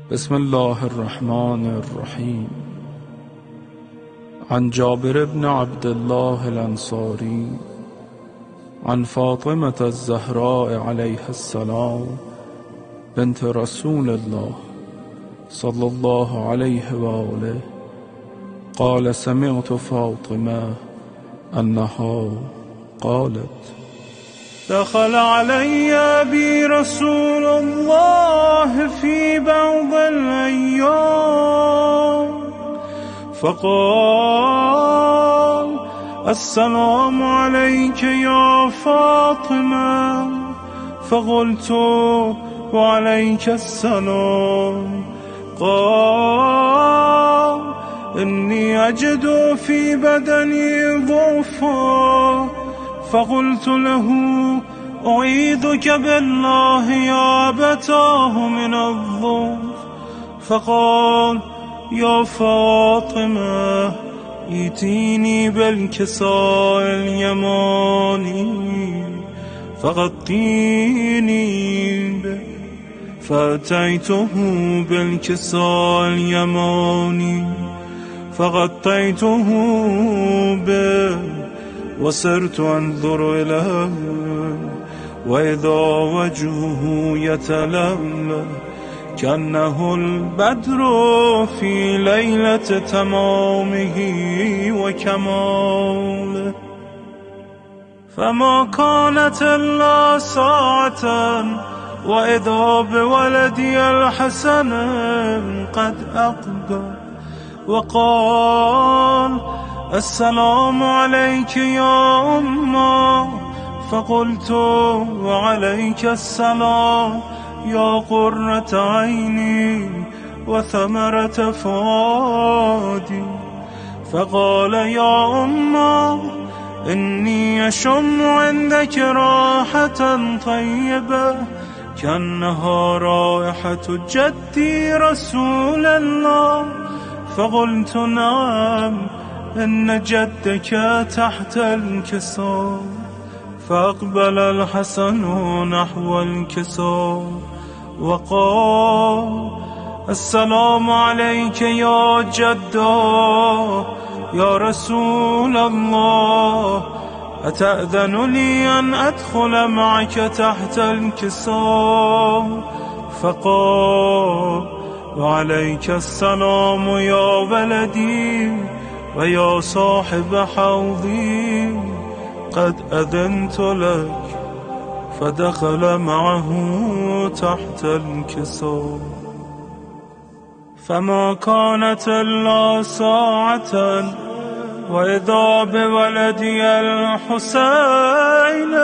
بسم الله الرحمن الرحيم. عن جابر بن عبد الله الأنصاري عن فاطمة الزهراء عليها السلام بنت رسول الله صلى الله عليه وآله قال: سمعت فاطمة أنها قالت: دخل علي أبي رسول الله في بعض الأيام فقال: السلام عليك يا فاطمة. فقلت: وعليك السلام. قال: إني أجد في بدني ضعفا. فقلت له: أعيذك بالله يا أبتاه من الضعف. فقال: يا فاطمة، ائتيني بالكساء اليماني فغطيني به. فأتيته بالكساء اليماني فغطيته به وصرت أنظر إليه وإذا وجهه يتلألأ كأنه البدر في ليلة تمامه وكماله. فما كانت إلا ساعة وإذا بولدي الحسن قد أقبل وقال: السلام عليك يا أمه. فقلت: وعليك السلام يا قرة عيني وثمرة فؤادي. فقال: يا أمه، إني أشم عندك راحة طيبة كأنها رائحة جدي رسول الله. فقلت: نعم، إن جدك تحت الكساء. فأقبل الحسن نحو الكساء وقال: السلام عليك يا جدا يا رسول الله، أتأذن لي أن أدخل معك تحت الكساء؟ فقال: وعليك السلام يا ولدي ويا صاحب حوضي، قد أذنت لك. فدخل معه تحت الكساء. فما كانت إلا ساعة وإذا بولدي الحسين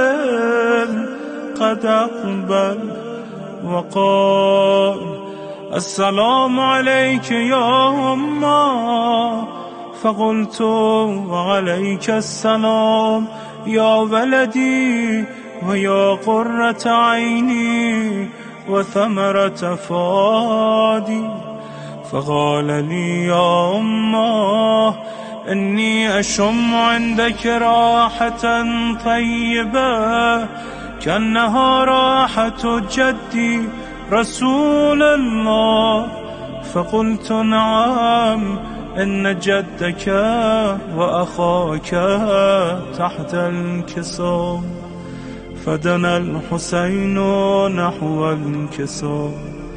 قد أقبل وقال: السلام عليك يا أمه. فقلت: وعليك السلام يا ولدي ويا قرة عيني وثمرة فؤادي. فقال لي: يا أمه، إني أشم عندك راحة طيبة كأنها راحة جدي رسول الله. فقلت: نعم، إن جدك وأخاك تحت الكساء. فدنا الحسين نحو الكساء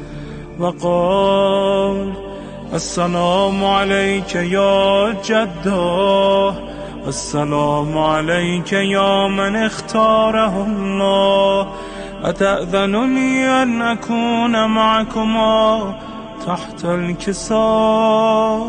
وقال: السلام عليك يا جده، السلام عليك يا من اختاره الله، أتأذن لي أن أكون معكما تحت الكساء؟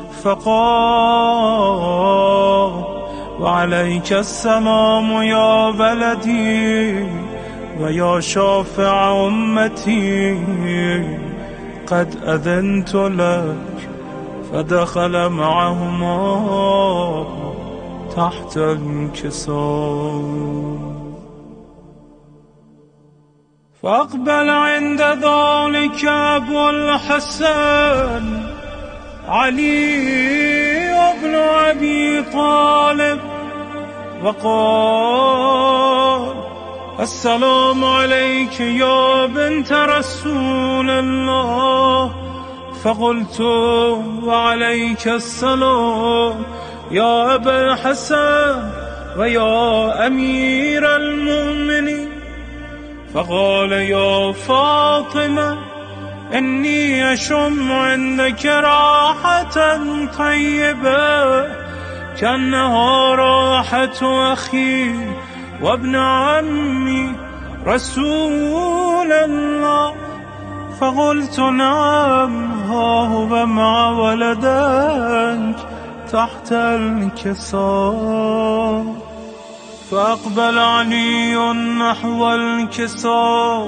فقال: وعليك السلام يا ولدي ويا شافع أمتي، قد أذنت لك. فدخل معهما تحت الكساء. فأقبل عند ذلك أبو الحسن علي بن أبي طالب وقال: السلام عليك يا بنت رسول الله. فقلت وعليك السلام يا أبا الحسن ويا أمير المؤمنين. فقال يا فاطمة إني أشم عندك راحة طيبة كأنها راحة أخي وابن عمي رسول الله. فقلت نعم، ها هو مع ولدك تحت الكساء. فأقبل علي نحو الكساء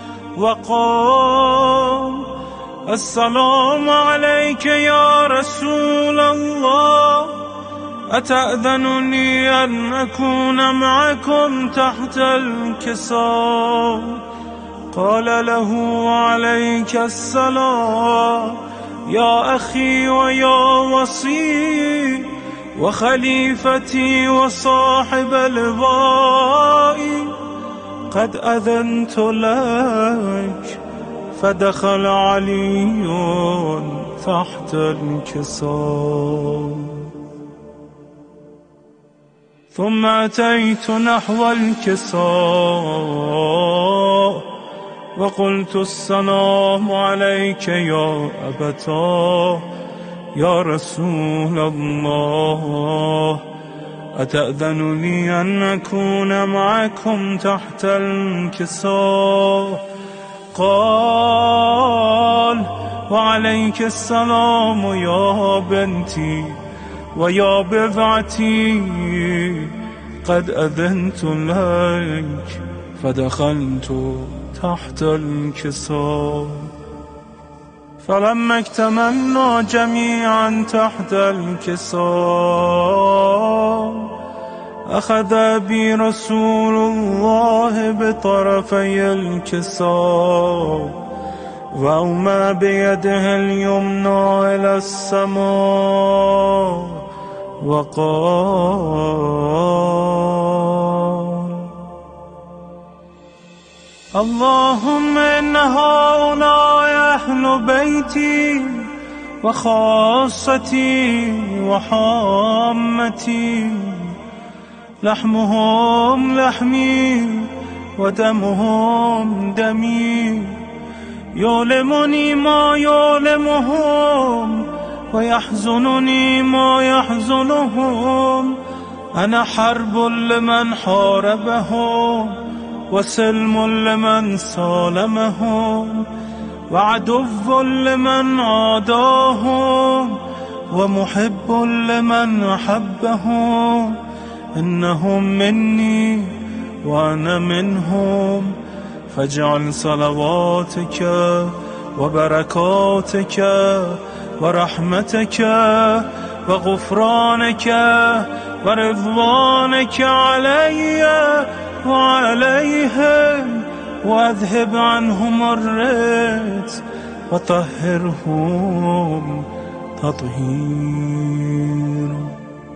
وقال السلام عليك يا رسول الله، أتأذنني أن أكون معكم تحت الكساء؟ قال له عليك السلام يا أخي ويا وصي وخليفتي وصاحب لوائي، قد أذنت لك. فدخل علي تحت الكساء. ثم أتيت نحو الكساء وقلت السلام عليك يا أبتاه يا رسول الله، أتأذنني أن أكون معكم تحت الكساء؟ قال وعليك السلام يا بنتي ويا بضعتي، قد أذنت لك. فدخلت تحت الكساء. فلما اكتملنا جميعا تحت الكساء أخذ بي رسول الله بطرفي الكساء وأومى بيده اليمنى إلى السماء وقال اللهم إن هؤلاء أهل بيتي وخاصتي وحامتي، لحمهم لحمي ودمهم دمي، يؤلمني ما يؤلمهم ويحزنني ما يحزنهم. أنا حرب لمن حاربهم وسلم لمن سالمهم وعدو لمن عاداهم ومحب لمن أحبهم. إنهم مني وأنا منهم، فاجعل صلواتك وبركاتك ورحمتك وغفرانك ورضوانك علي وعليهم، واذهب عنهم الرجس وطهرهم تطهيرا.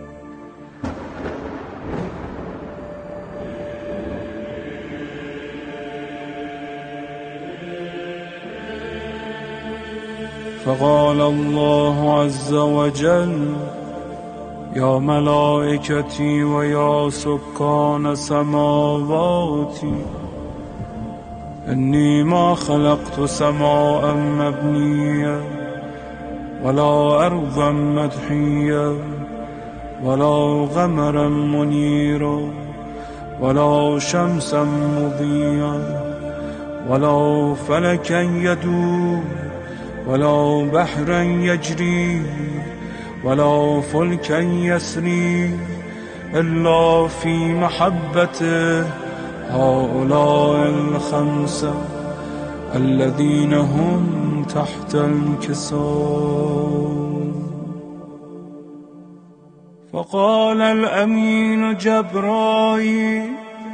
فقال الله عز وجل يا ملائكتي ويا سكان سماواتي، إني ما خلقت سماء مبنية ولا أرضا مدحية ولا قمرا منيرا ولا شمسا مضيئا ولا فلكا يدور ولا بحرا يجري ولا فلكا يسري إلا في محبته هؤلاء الخمسة الذين هم تحت الكساء. فقال الأمين جبرائيل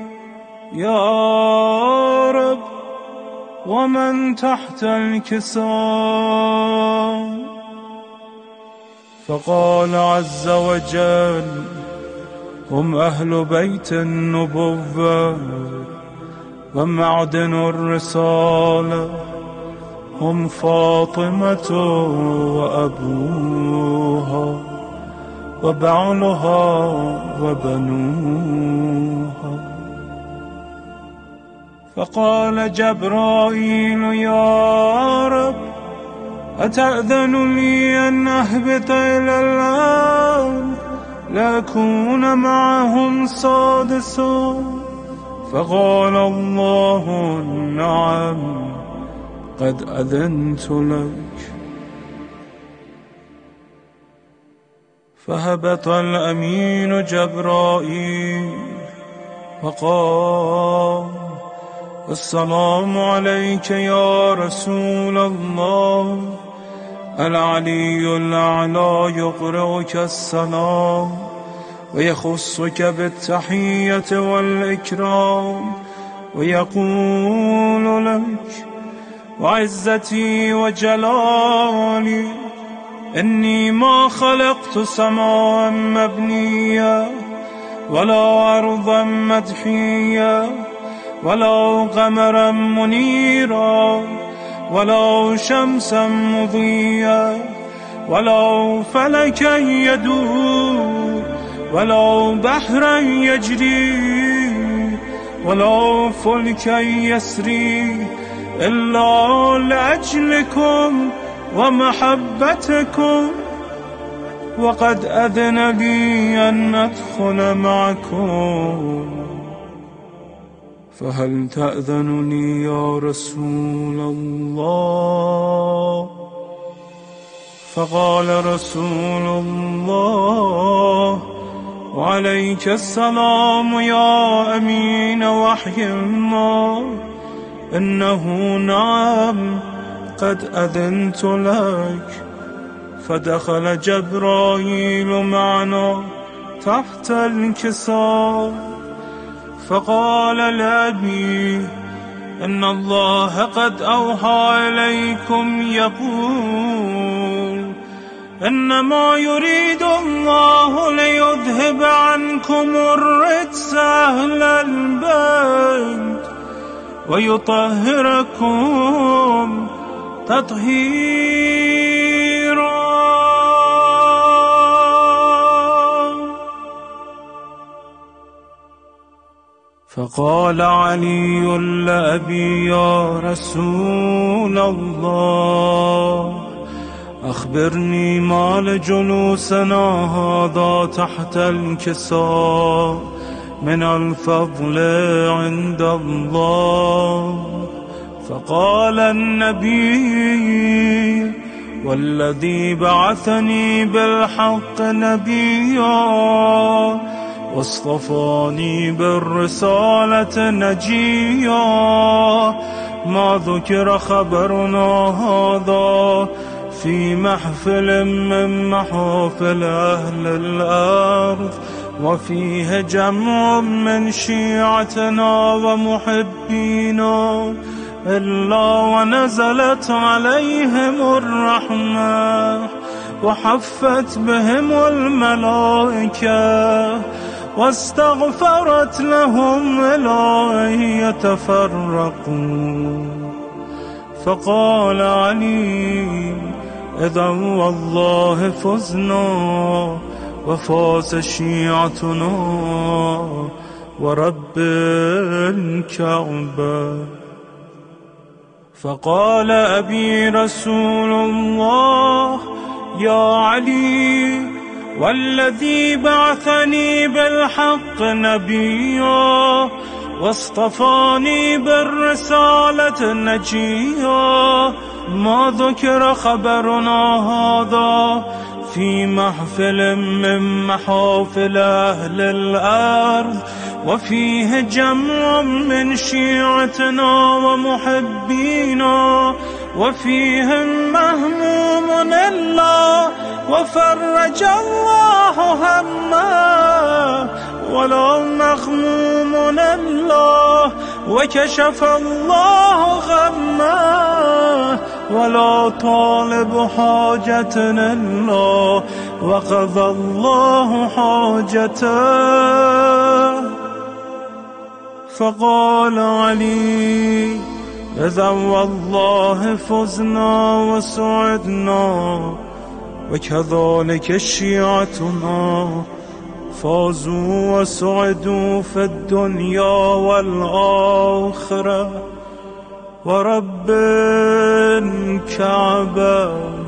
يا رب ومن تحت الكساء؟ فقال عز وجل هم أهل بيت النبوة ومعدن الرسالة هم فاطمة وأبوها وبعلها وبنوها. فقال جبرائيل يا رب أتأذن لي أن أهبط إلى الأرض لأكون معهم سادسا؟ فقال الله نعم قد أذنت لك. فهبط الأمين جبرائيل وقال السلام عليك يا رسول الله. العلي الأعلى يقرئك السلام ويخصك بالتحية والإكرام ويقول لك وعزتي وجلالي إني ما خلقت سماء مبنية ولا أرضا مدحية ولا قمرا منيرا ولا شمسا مضيا ولا فلكا يدور ولا بحرا يجري ولا فلكا يسري إلا لأجلكم ومحبتكم، وقد أذن لي أن أدخل معكم، فهل تأذن لي يا رسول الله؟ فقال رسول الله وعليك السلام يا أمين وحي الله، إنه نعم قد أذنت لك. فدخل جبرائيل معنا تحت الكساء فقال لأبي إن الله قد أوحى إليكم يقول إنما يريد الله ليذهب عنكم الرجس أهل البيت ويطهركم تطهيرا. فقال علي لأبي يا رسول الله أخبرني ما لجلوسنا هذا تحت الكساء من الفضل عند الله. فقال النبي والذي بعثني بالحق نبيا واصطفاني بالرسالة نجيا، ما ذكر خبرنا هذا في محفل من محافل أهل الأرض وفيه جمع من شيعتنا ومحبينا إلا ونزلت عليهم الرحمة وحفت بهم الملائكة واستغفرت لهم إلى أن يتفرقوا. فقال علي إذا والله فزنا وفاز شيعتنا ورب الكعبة. فقال أبي رسول الله يا علي والذي بعثني بالحق نبيا واصطفاني بالرسالة نجيا، ما ذكر خبرنا هذا في محفل من محافل أهل الأرض وفيه جمع من شيعتنا ومحبينا وفيهم مهموم الله وفرج الله همه ولا مغموم الله وكشف الله غمه ولا طالب حاجة الله وقضى الله حاجته. فقال علي إذا والله فزنا وسعدنا، وكذلك شيعتنا فازوا وسعدوا في الدنيا والآخرة. ورب الكعبة